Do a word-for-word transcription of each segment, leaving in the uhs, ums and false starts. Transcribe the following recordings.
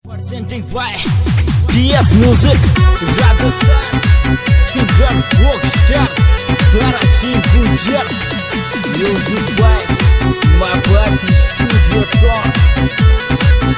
Presenting by D S Music, Rajasthan, Singer Rockstar, Darasin Gujar, Music by Mabati Studio Talk.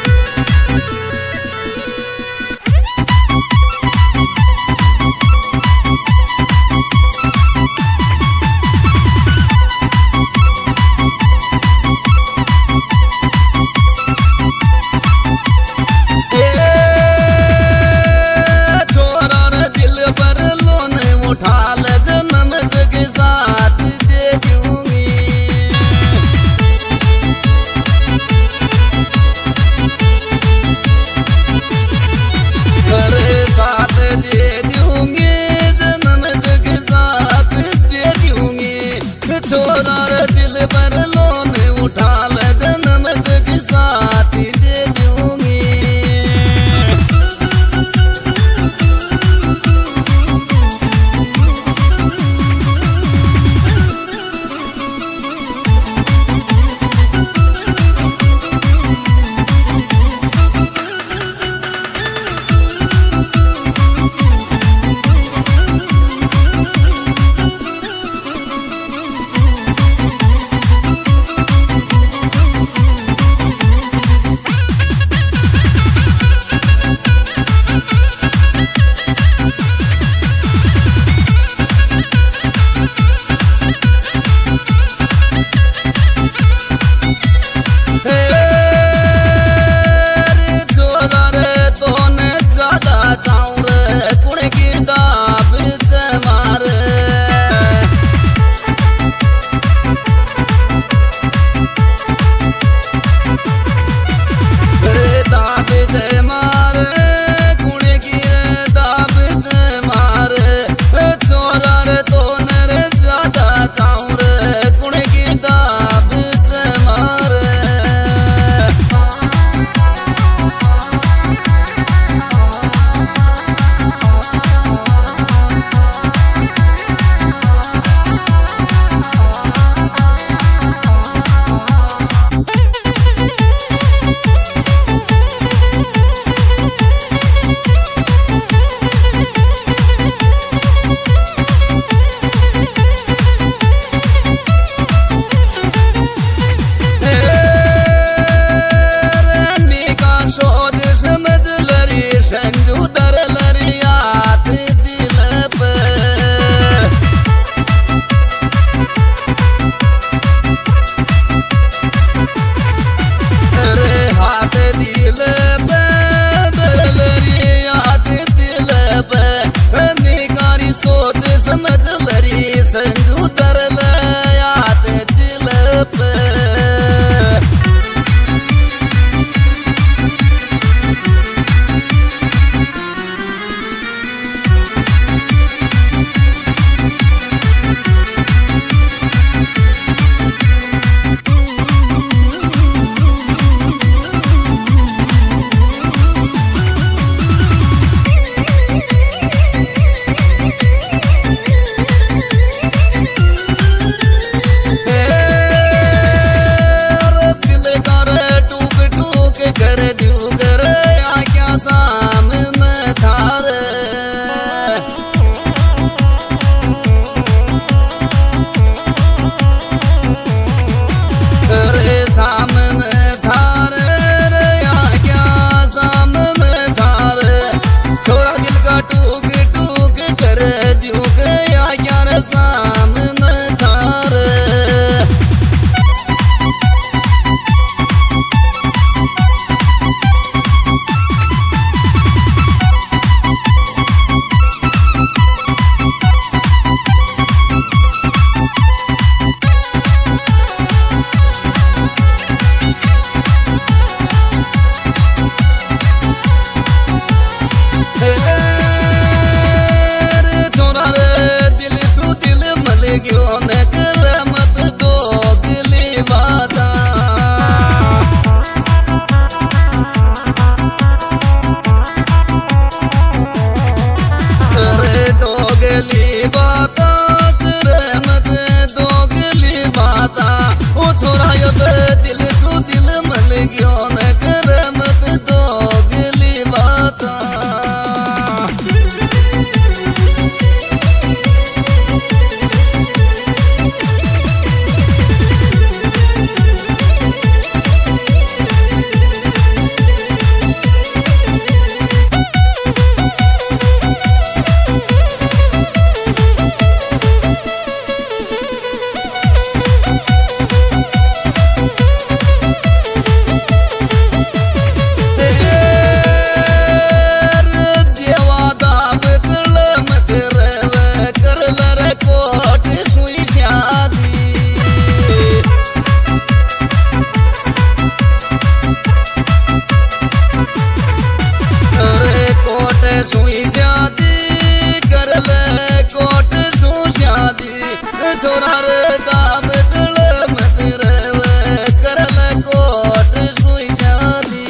सुई शादी कर ले coat सु शादी छोरा रे दाम तल मत रे कर ले कोट सुई शादी।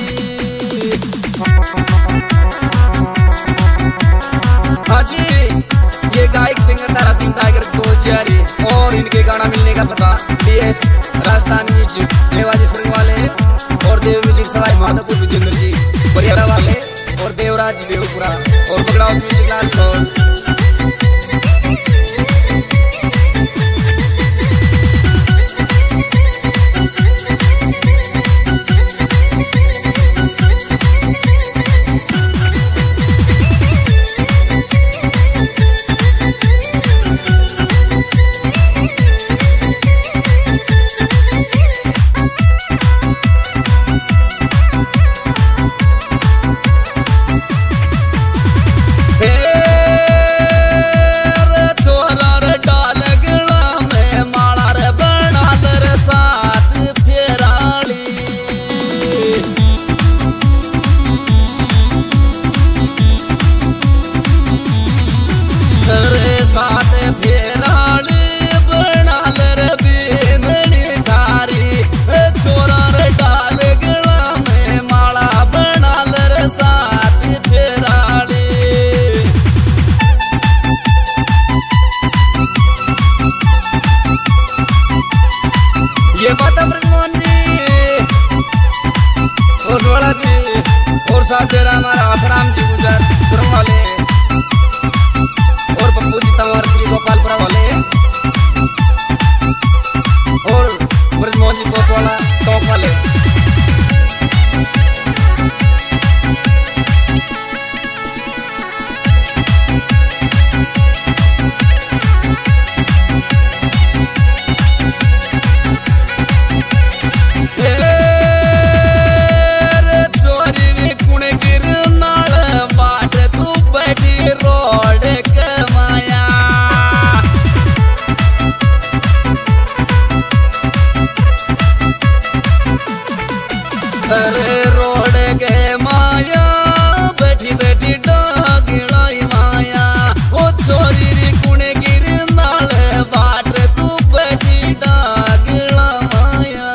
हाँ जी, ये गायक सिंगर तारा सिंह टाइगर गोजियारी और इनके गाना मिलने का पता डीएस राजस्थान म्यूजिक देवाजी सिंह वाले और देव म्यूजिक सराय माधोपुर विजेंद्र जी परियारा वाले और देवराज देवपुरा और बगड़ाव म्यूजिक लाल सोन। ये बात ब्रजमोहन जी और जोड़ा जी और साथ दे रहा हमारा आसाराम जी गुजर सुरंग वाले और पप्पू जी तंवर श्री गोपालपुरा वाले और ब्रजमोहन जी पोस वाला टॉप वाले। अरे रोड के माया बैठी बैठी डागिड़ाई माया ओ छोरी री कुणे गिर नाल बाट तू बैठी डागिड़ा माया।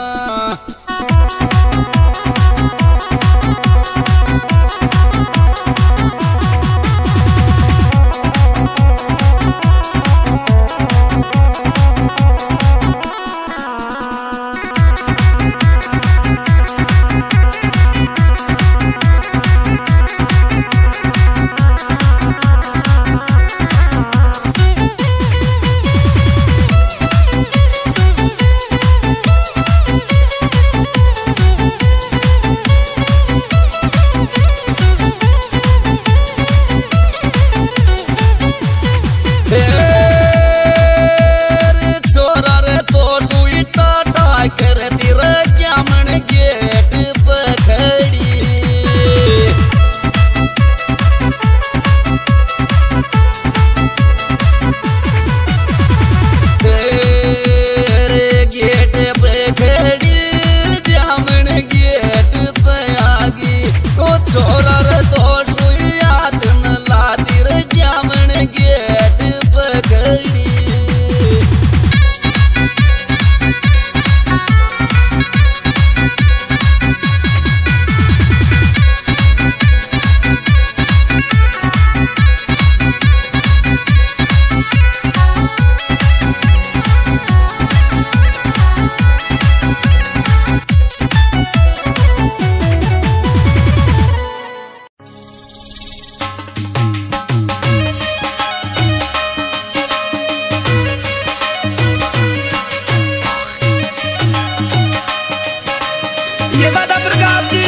ये दादा प्रकाश जी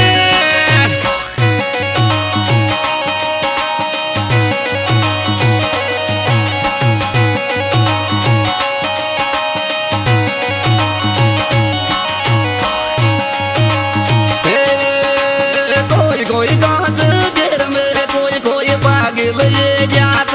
कोई कोई कांच घेर में कोई कोई पागल ये जात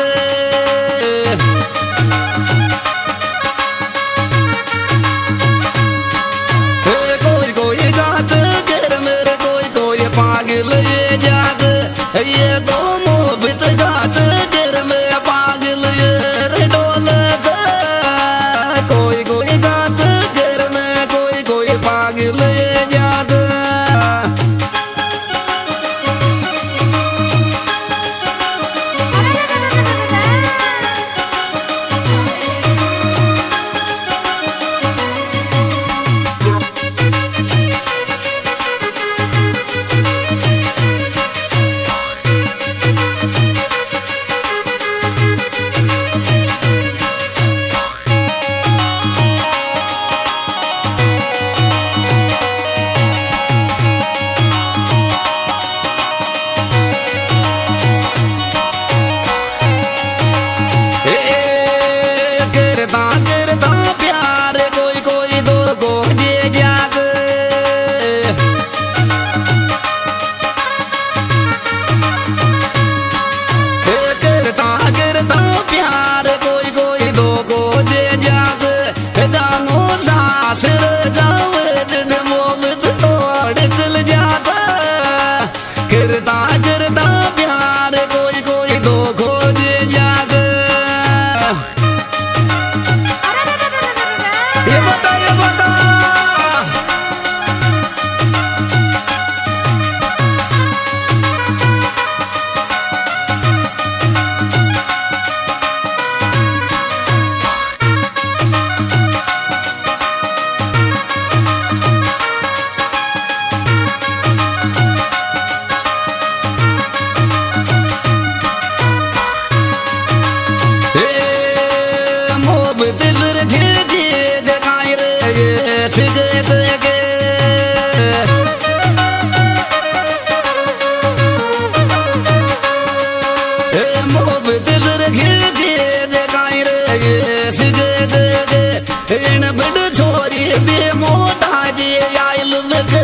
कोई कोई कांच घेर में कोई कोई पागल ये जात ये दो मोहब्बत गाछ गिर में पागल ये डोले कोई कोई गाछ गिर में कोई कोई पागल ये जात सासर जावे दिन मोहब्बत तोड़ चल जाता करता करता प्यार कोई कोई दो खो दे जाता ये बता ये बता मोहब्बत बड़ छोरी बे मोटा जी आयल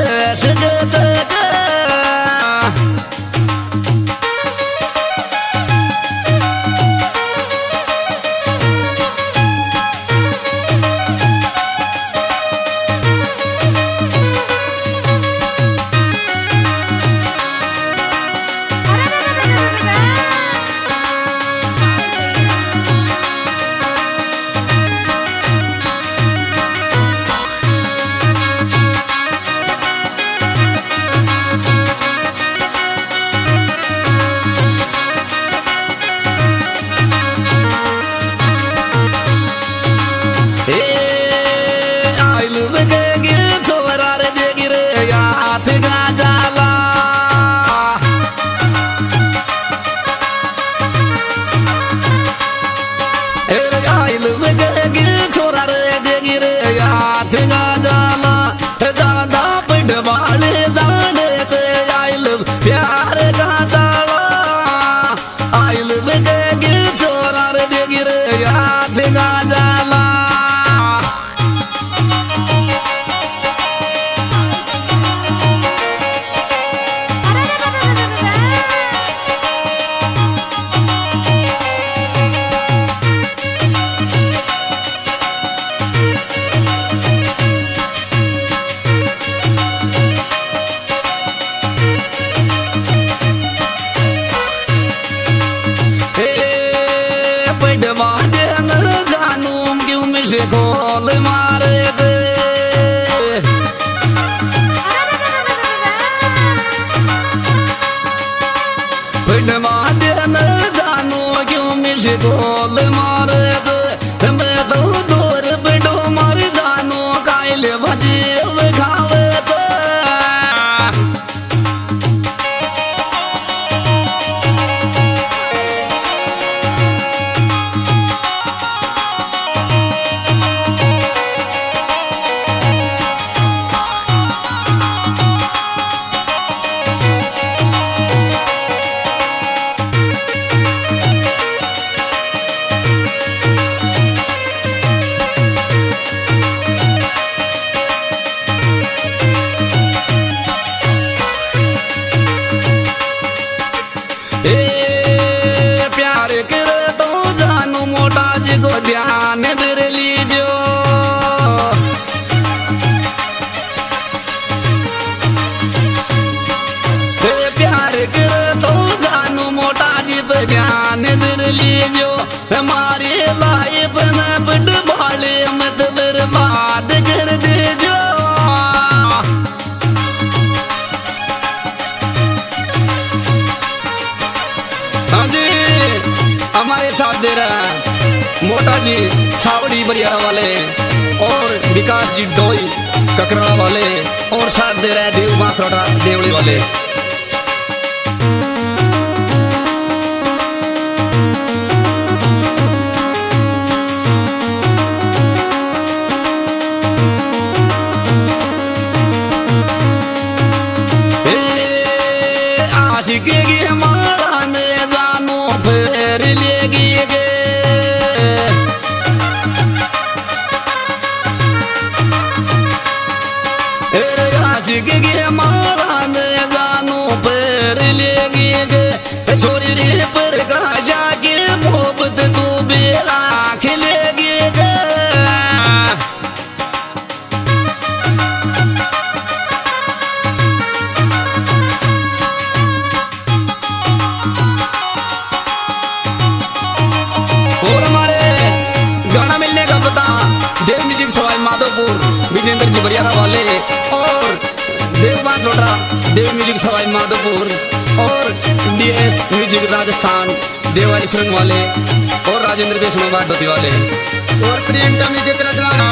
खोल मारे दे पिंडवा देन जानू क्यों मिश खोल मारे दे मैं तो दूर पिंडो मार जानू कायल भजे खावे दे ए प्यार कर तो जानू मोटा जी को ध्यान दे लीजो ए प्यार कर तो हमारे साथ दे रहा है मोटा जी छावड़ी बरियारा वाले और विकास जी डोई ककराड़ा वाले और साथ दे रहे हैं देव बांसवाड़ा देवड़ी वाले। आशिक के माला में जानो फिर लेगी गे आशिक के माला में जानो फिर लेगी गे छोरी रे पर गाजा के मोहब्बत तू बेला खिलेगी गे और हमारे गाना मिलने का पता देव म्यूजिक सवाई माधोपुर विजेंद्र जी बरियारा वाले और देव बांसवाड़ा देव म्यूजिक सवाई माधोपुर और डीएस म्यूजिक राजस्थान देवाली सुरंग वाले और राजेंद्र वैष्णव बाडोती वाले और प्रियंका म्यूजिक रचना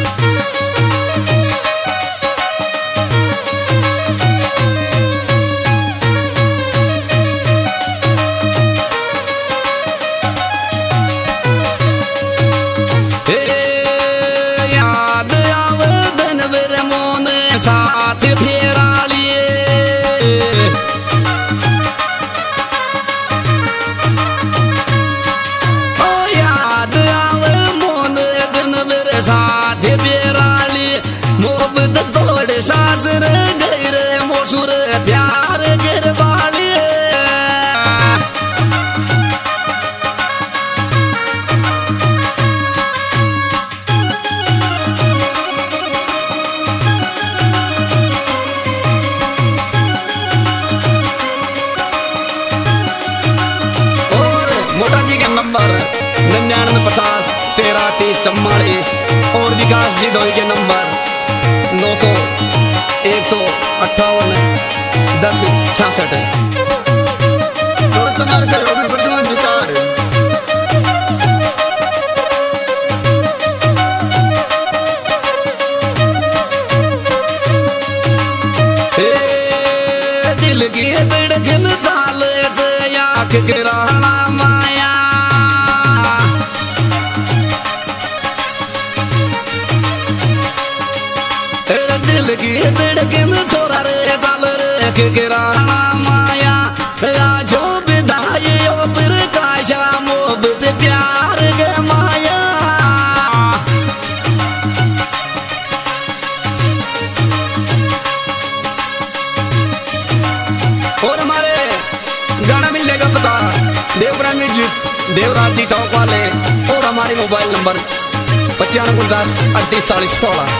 साथ फेरा लिए ओ याद आवे मोन दिन मेरे साथ फेरा लिए मोहब्बत तोड़ सासर गैर मोसुर प्यार गिरवाली नंबर निन्यानवे पचास तेरह तीस चौवालीस और विकास जी डोई के नंबर नौ सौ एक सौ अट्ठावन दस छियासठ और तुम्हारे सहयोगी वर्तमान विचार दिल की धड़कन चाल आँख गिराना माया दिल की धड़कन छोरा रे चाल रे गिराना माया जो विदाई फिर काशा मोहब्बत प्यार गे माया और हमारे गाना मिलने का पता देवरा म्यूजिक देवराज जी टॉक वाले और हमारे मोबाइल नंबर पचानवे उनचास अड़तीस चालीस सोलह।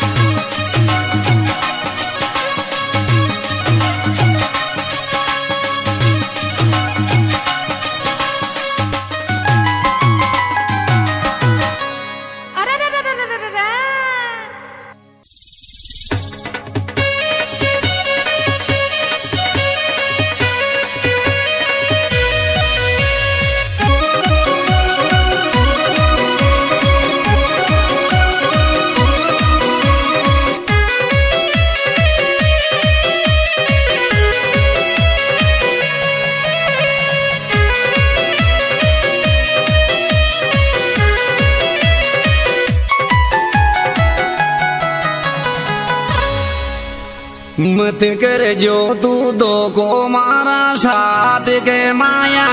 मत कर जो तू दो को मारा साथ के माया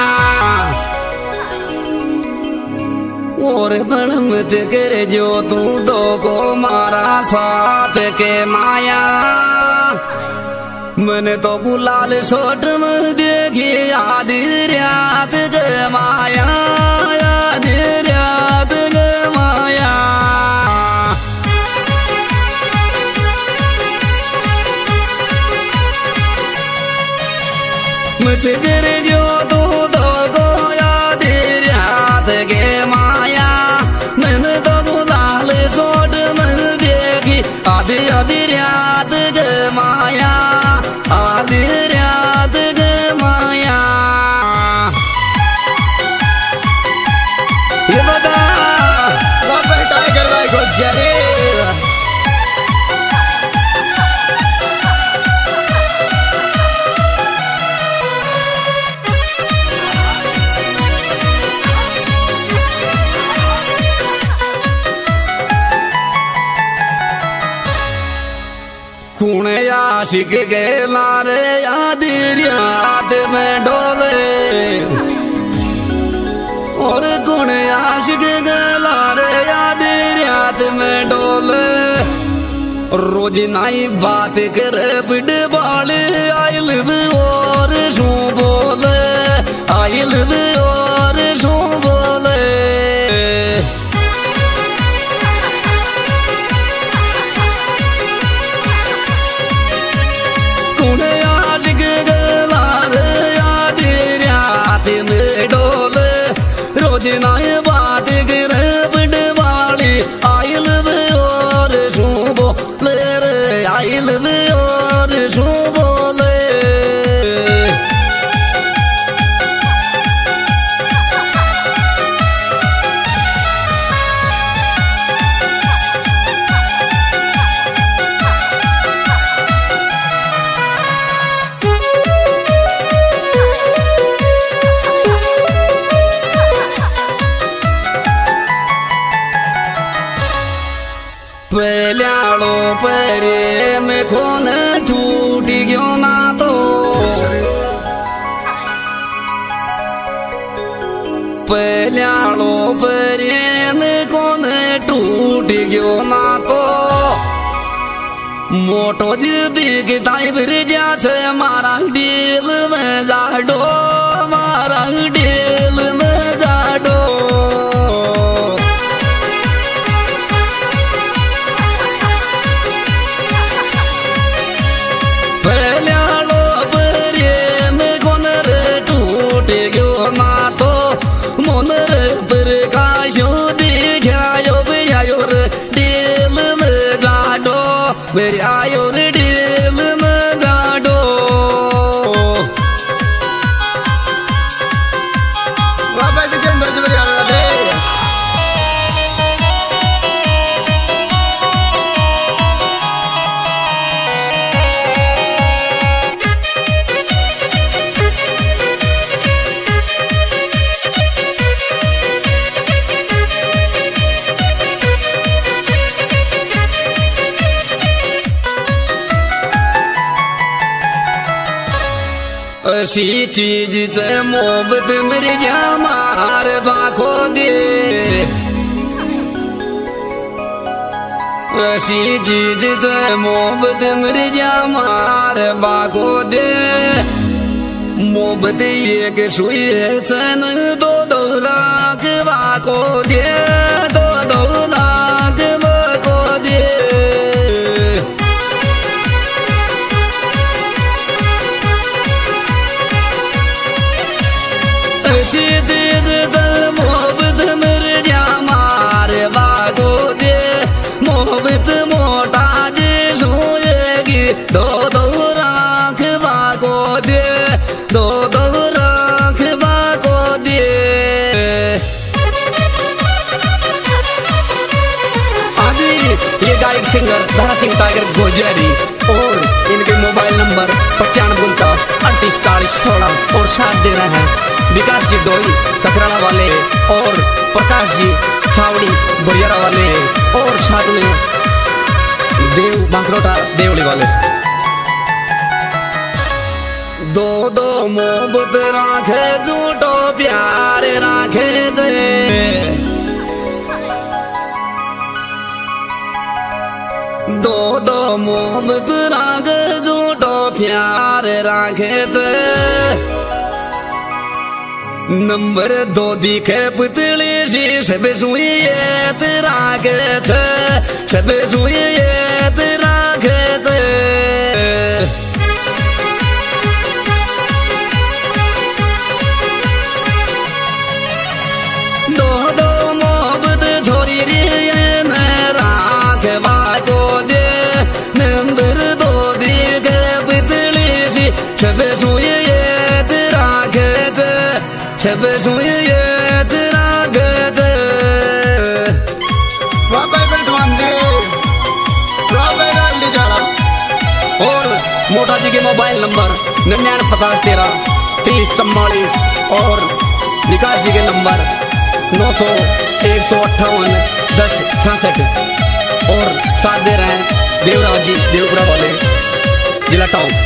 और बड़ मत कर जो तू दो को मारा साथ के माया मैंने तो बुलाल छोट में देखी आधी रात के माया आधी रात के माया मत कर जो तू दो को याद रात के माया मैंने तो बुलाल छोट में देखी आधी आधी रात के माया आधी रात के माया आशिक के लारे याद रात में डोले और कौन आशिक के लारे याद रात में डोले रोज नाई बात करे बिड बाले आई लिव और शू बोले आई लिव और शू बोले कौन आशिक गलार याद रात में डोले रोज नाई बात करे बिड बाले आई लिव और शू बोले रे आई लिव और शू बोले पहल्यालो परे में खोन टूट गयो ना तो पहल्यालो परे में खोन टूट गयो ना तो मोटो जिदी के ताई फिर जा छे मारा दिल में जाडो मारा दिल में जाडो मेरे आयो रे दिल में गाडो बाबा के जन्म से मेरे आया रे ऐसी चीज से मोहब्बत मेरी जामार बाखो दे ऐसी चीज से मोहब्बत मेरी जामार बाखो दे मोहब्बत ये के सुई है चन दो दो लाख बाखो दे दो दो लाख बाखो दे ऐसी चीज से मोहब्बत मेरे जामार बागो दे मोहब्बत मोटा जी सोएगी दो दो राख बागो दे दो दो राख बागो दे आज ये गायक सिंगर धरा सिंह टाइगर गोजरी और इनके मोबाइल नंबर पचानवे उनचास अड़तीस चालीस सोलह और साथ दे रहे हैं विकास जी डोई ककराला वाले और प्रकाश जी छावड़ी बरियारा वाले और साथ में देव बांसरोटा देवली वाले दो दो मोहब्बत राखे झूठो प्यार राखे जे दो दो मोहब्बत राखे झूठो प्यार राखे जे नंबर दो दिखे पुतली सी सब सुई तेरा के छे सब सुई तेरा के छे दो दो मोहब्बत छोरी रे न राख बाको दे नंबर दो दिखे पुतली सी सब सुई तेरा के छे सब सुई तेरा गज और मोटा जी के मोबाइल नंबर निन्यानवे पचास तेरह तीस चौवालीस और विकास जी के नंबर नौ सौ एक सौ अट्ठावन दस छियासठ और साथ दे रहे हैं देवराज जी देवपुरा वाले। जिला टाउन।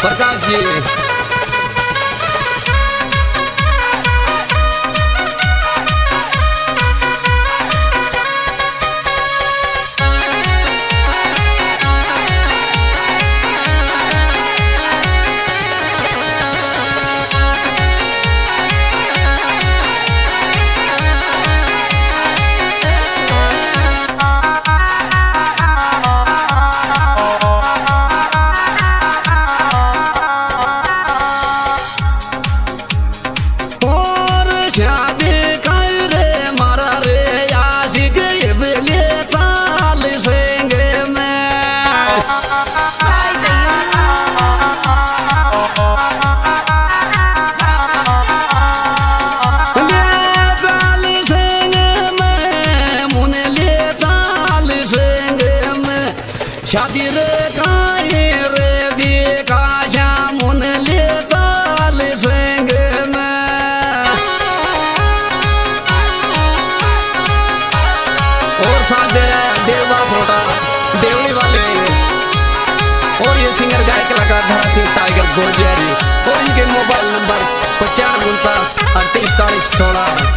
प्रकाश जी। शादी रे काहे रे बेकाशा मुन ले चाल संग में। और साथ दे देवा फ्रोटा देवली वाले और ये सिंगर गायक कलाकार धरा सिंह टाइगर गोजियारी और इनके मोबाइल नंबर पचास उनचास अड़तीस चालीस सोलह।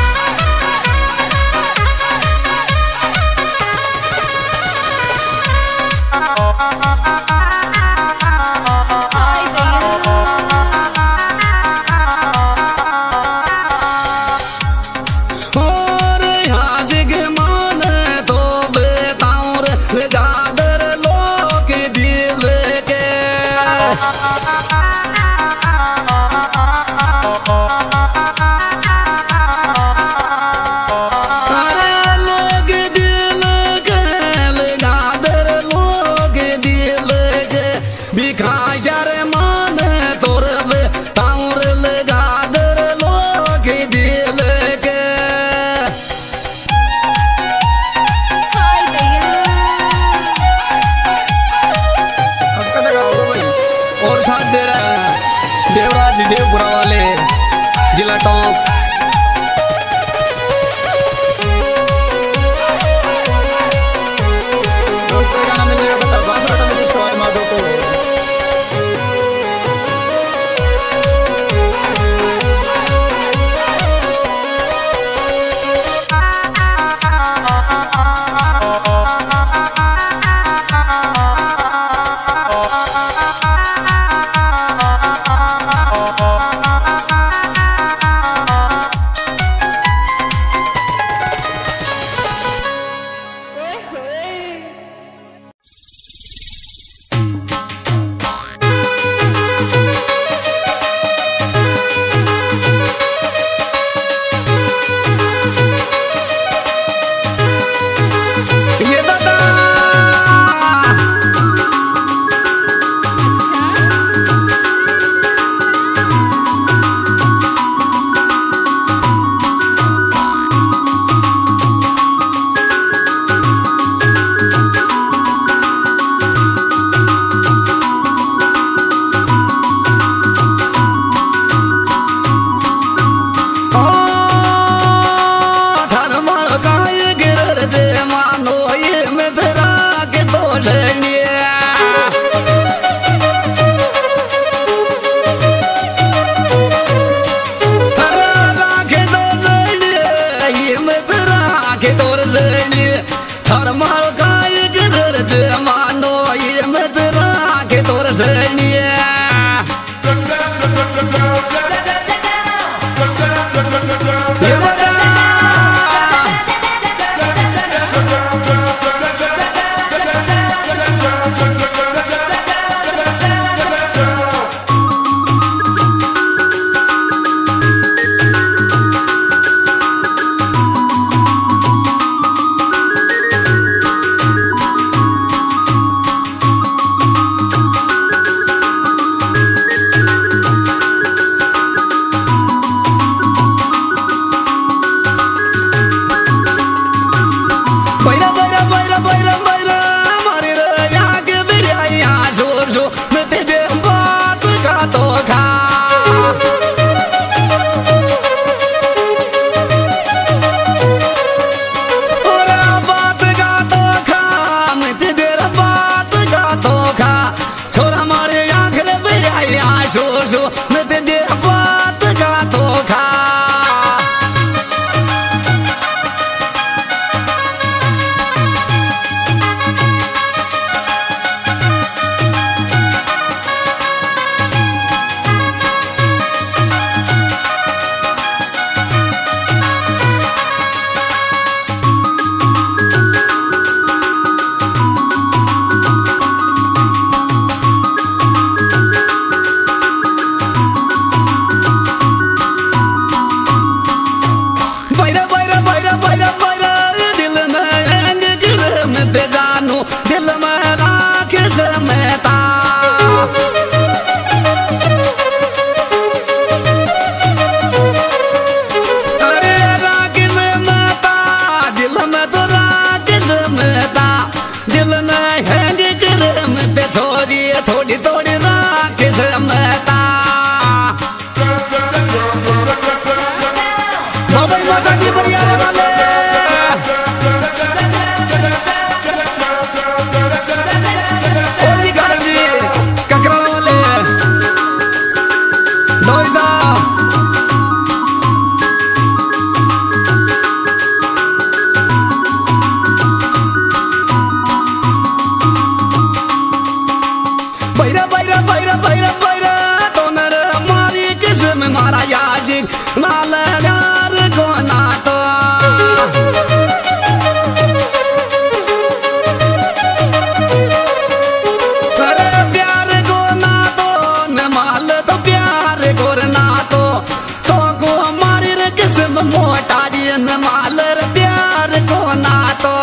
देवराज देवपुरा वाले जिला टोंक। गाना मिलेगा बता बासरा मिले सवाई माधो को। शो शो मैं ते दे बात का तो खा दिल में राख समता अरे राख समता दिल में तो राख समता दिल न हैंग कर मत छोड़ी थोड़ी थोड़ी राख समता बाबा माता जी बरियारे वाले मारा याजिक मालदार को नातो अरे प्यार को नातो न माल तो प्यार को नातो तो को हमारी रे किस्म मोटा जी न माल प्यार को नातो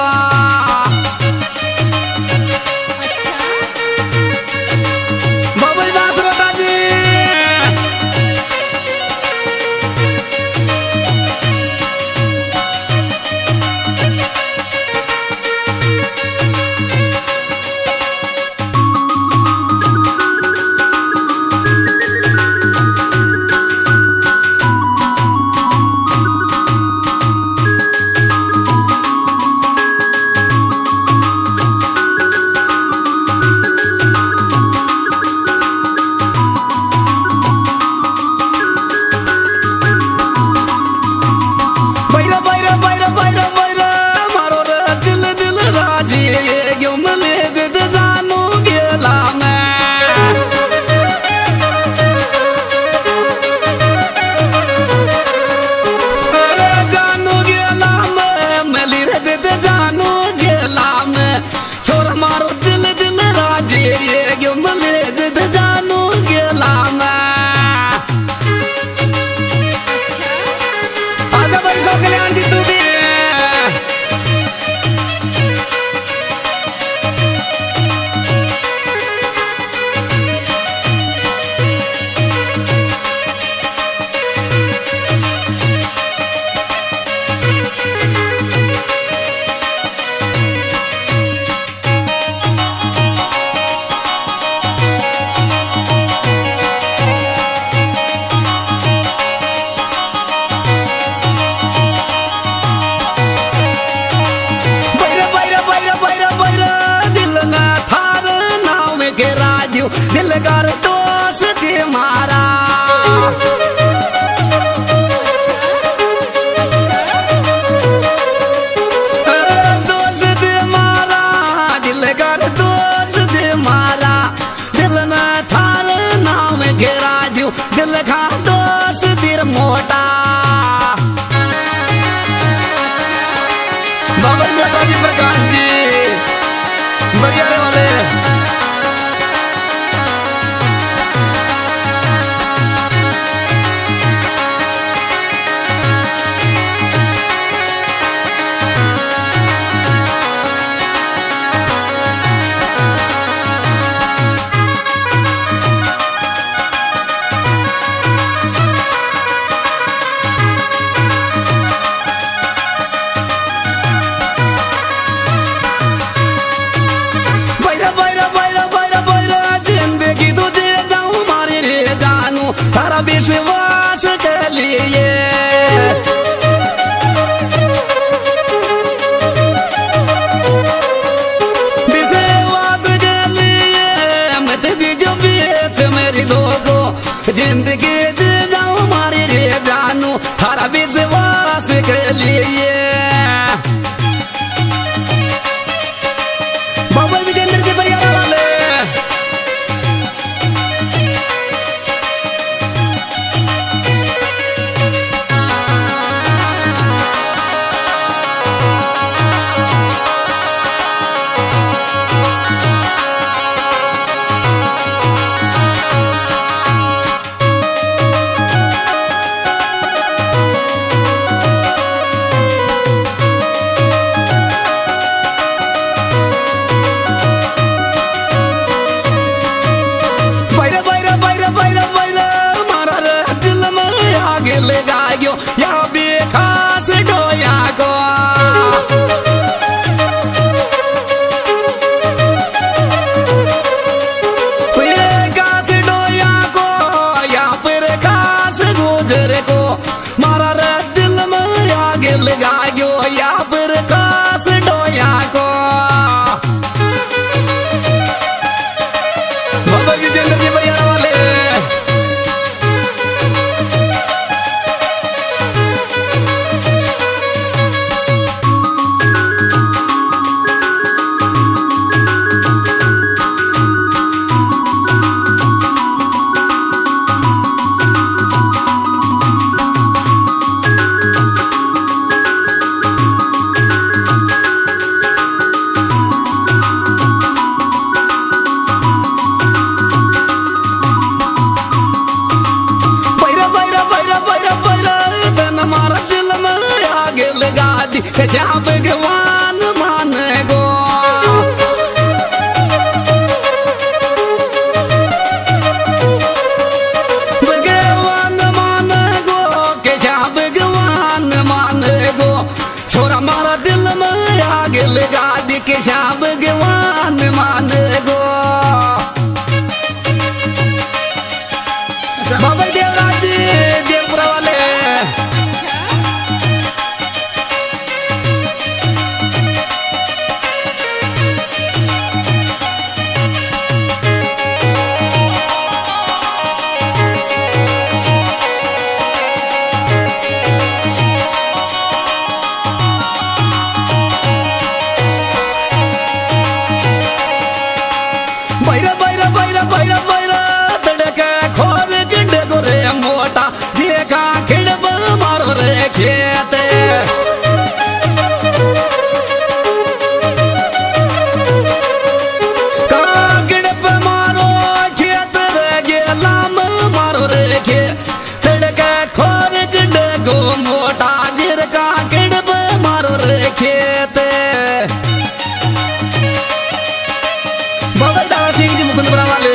दिल कर दोष दे मारा दोष दे मारा दिल कर दोष दे मारा दिल न थार नाम घेरा दियो दिल खा दोष दिर मोटा बाबा मोटा जी प्रकाश जी बढ़िया रे वाले तारा विश्वास के लिए विश्वास के लिए मत दीजिए मेरी दो को जी बरियार वाले। कैसा भगवान मान गो भगवान मान गो कैसा भगवान मान गो छोरा मारा दिल में आग लगा दी कैसा भगवान मान गो बाबा देवराज देवपुरा वाले। बैरा बैरा बैरा बैरा बैरा तड़का खोल किंड गोरे मोटा देखा खिड़ब मारो रे खेत का किड़ब मारो खेत रे गेलाम मारो रे खेत तड़का खोल किंड गो मोटा जिरका किड़ब मारो रे खेत। सिंह जी मुकुंदपुरा वाले।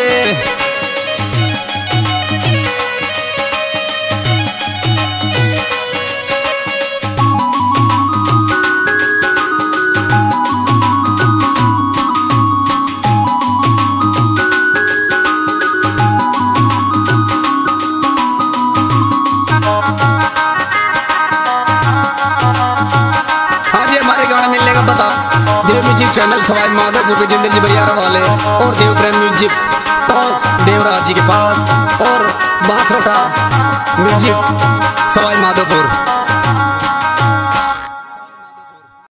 हाँ जी हमारे गाना मिलने का पता देव म्यूजिक चैनल सवाई माधोपुर के जिंदगी बरियारा वाले और देव प्रेम म्यूजिक टॉक देवराज जी के पास और बासरोटा म्यूजिक सवाई माधोपुर।